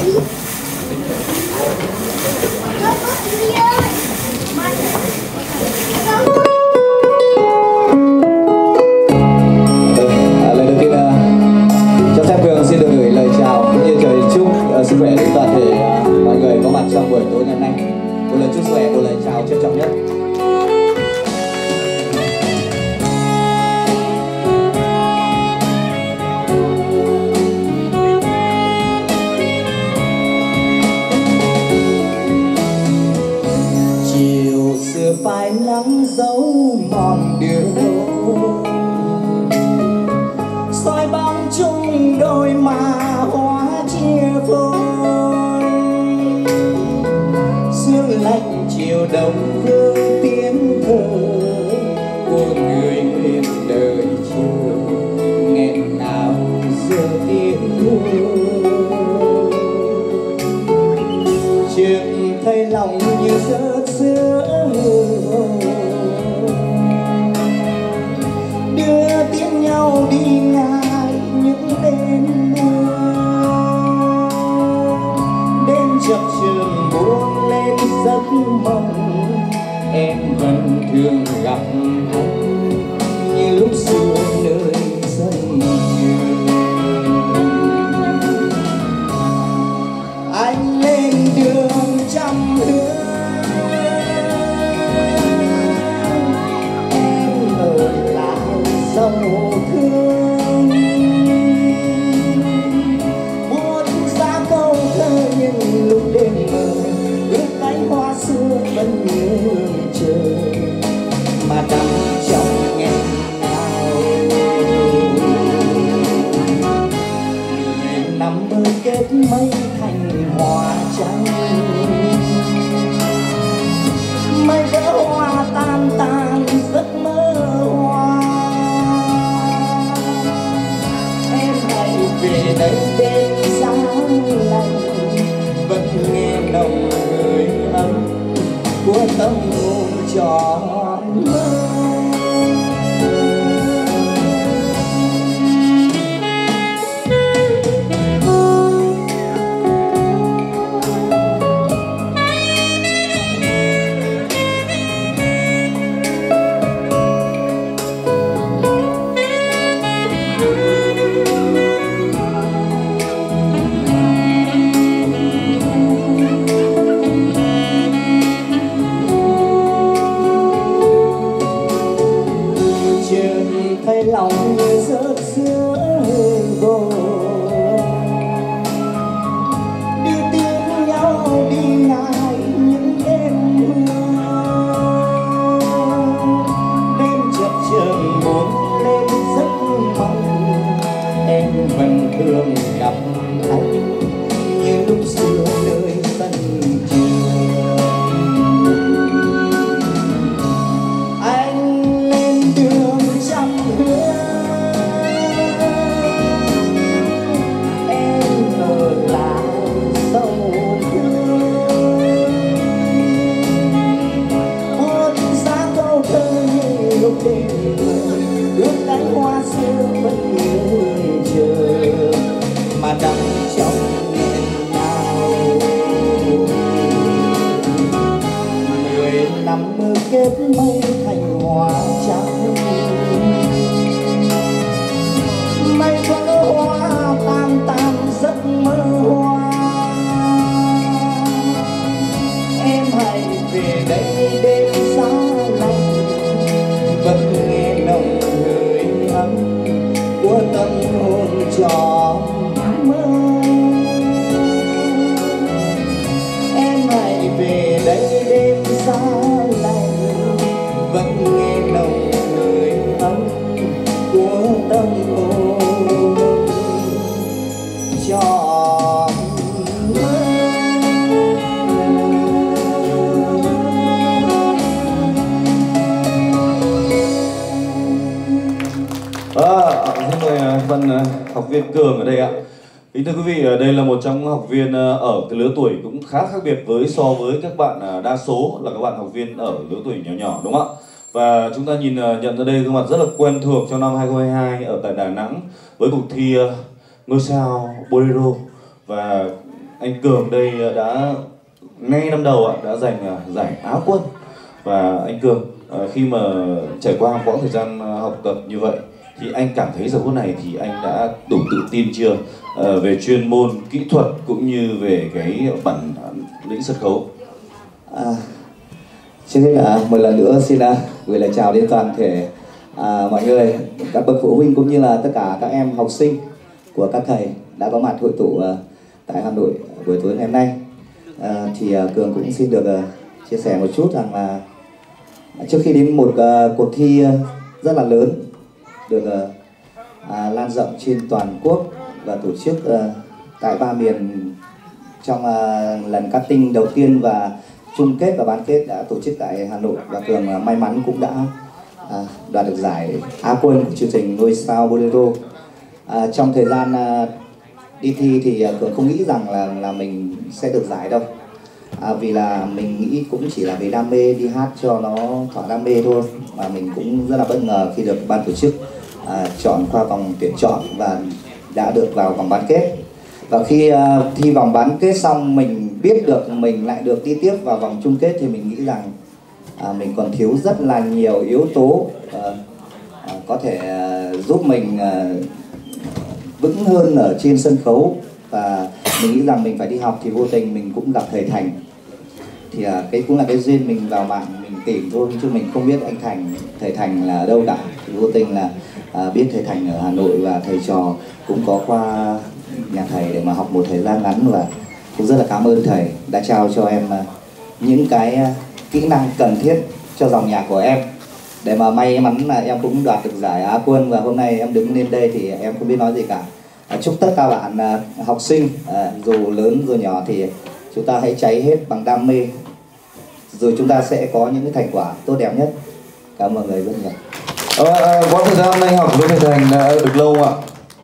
Lời đầu tiên cho phép Cường xin được gửi lời chào cũng như lời chúc sức khỏe đến toàn thể mọi người có mặt trong buổi tối ngày hôm nay. Một lời chúc sức khỏe, một lời chào trân trọng nhất. Chiều xưa phai nắng dấu mòn đường đôi, soi bóng chung đôi mà hóa chia phôi. Sương lạnh chiều đông vương tiếng thơ, của người nguyện đời chờ nghẹn ngào giữa tiếng nuôi. Chuyện thấy lòng như rớt sữa, đưa tiếng nhau đi ngại những đêm mưa. Đêm chập chờn buông lên giấc mộng, em vẫn thường gặp anh như lúc xưa nơi sân trường. Anh lên đường trăm hướng, em ở lại sâu thương. Buốt giá câu thơ những lúc đêm mờ, ước cánh hoa xưa vẫn như chờ mà đắm trong nghẹn ngào. 10 năm mơ kết mây thành hoa trắng, mây vỡ hoa tan tan giấc mơ hoa. Em hãy về đây đêm sáng lạnh, vẫn nghe nồng hơi ấm của tâm hồn trọn mơ. Thấy lòng như rớt sữa vội, đưa tiếng nhau đi ngại những đêm mưa. Đêm chập chờn buông lên giấc mộng, em vẫn thường gặp anh như lúc xưa nơi sân trường. Anh lên đường trăm hướng, em ở lại sâu thương. Buốt giá câu thơ như lúc đêm mờ, ước cánh hoa xưa vẫn như chờ mà đắm trong nghẹn ngào. 10 năm mơ kết mây thành hoa trắng, mây vỡ hoa tan tan giấc mơ hoa. Em hãy về đây đêm xa lạnh, vẫn nghe nồng hơi ấm của tâm hồn trọn mơ. Em hãy về đây đêm xa lạnh, vẫn nghe nồng hơi ấm của tâm hồn trọn mơ. Xin mời phần học viên Cường ở đây ạ. Kính thưa quý vị, đây là một trong những học viên ở cái lứa tuổi cũng khá khác biệt so với các bạn đa số là các bạn học viên ở lứa tuổi nhỏ nhỏ, đúng không ạ? Và chúng ta nhận ra đây gương mặt rất là quen thuộc trong năm 2022 ở tại Đà Nẵng với cuộc thi Ngôi sao Bolero. Và anh Cường đây đã ngay năm đầu đã giành giải Á quân. Và anh Cường khi mà trải qua quãng thời gian học tập như vậy thì anh cảm thấy giờ phút này thì anh đã đủ tự tin chưa về chuyên môn, kỹ thuật cũng như về cái bản lĩnh sân khấu? Trước hết là một lần nữa xin gửi lời chào đến toàn thể mọi người, các bậc phụ huynh cũng như là tất cả các em học sinh của các thầy đã có mặt hội tụ tại Hà Nội buổi tối ngày hôm nay. Thì Cường cũng xin được chia sẻ một chút rằng là trước khi đến một cuộc thi rất là lớn được lan rộng trên toàn quốc và tổ chức tại 3 miền trong lần casting đầu tiên và chung kết và bán kết đã tổ chức tại Hà Nội, và Cường may mắn cũng đã đoạt được giải Á quân của chương trình Ngôi sao Bolero. Trong thời gian đi thi thì Cường không nghĩ rằng là mình sẽ được giải đâu, vì là mình nghĩ cũng chỉ là về đam mê, đi hát cho nó thỏa đam mê thôi, mà mình cũng rất là bất ngờ khi được ban tổ chức chọn qua vòng tuyển chọn và đã được vào vòng bán kết. Và khi thi vòng bán kết xong mình biết được mình lại được đi tiếp vào vòng chung kết thì mình nghĩ rằng mình còn thiếu rất là nhiều yếu tố có thể giúp mình vững hơn ở trên sân khấu, và mình nghĩ rằng mình phải đi học. Thì vô tình mình cũng gặp thầy Thành, thì cái cũng là cái duyên mình vào mạng mình tìm thôi, chứ mình không biết anh Thành, thầy Thành là ở đâu cả. Thì vô tình là biết thầy Thành ở Hà Nội và thầy trò cũng có qua nhà thầy để mà học một thời gian ngắn, và cũng rất là cảm ơn thầy đã trao cho em những cái kỹ năng cần thiết cho dòng nhạc của em, để mà may mắn là em cũng đoạt được giải Á quân, và hôm nay em đứng lên đây thì em không biết nói gì cả. Chúc tất cả bạn học sinh dù lớn dù nhỏ thì chúng ta hãy cháy hết bằng đam mê, rồi chúng ta sẽ có những cái thành quả tốt đẹp nhất. Cảm ơn mọi người rất nhiều. Quãng thời gian anh học với thầy Thành đã được lâu không ạ?